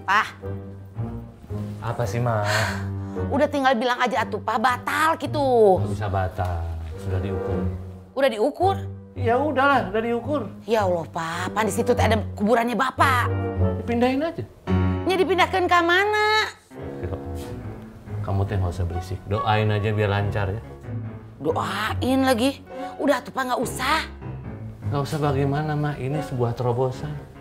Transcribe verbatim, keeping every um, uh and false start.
Pak. Apa sih, Ma? Udah tinggal bilang aja atuh, Pak, batal gitu. Nggak bisa batal, sudah diukur. Udah diukur? Ya udahlah, udah diukur. Ya Allah, Pak, Pak di situ ada kuburannya Bapak. Dipindahin aja. Ya dipindahkan ke mana? Gitu. Kamu teh nggak usah berisik, doain aja biar lancar ya. Doain lagi. Udah tuh, Pak, nggak usah. Nggak usah bagaimana, Ma, ini sebuah terobosan.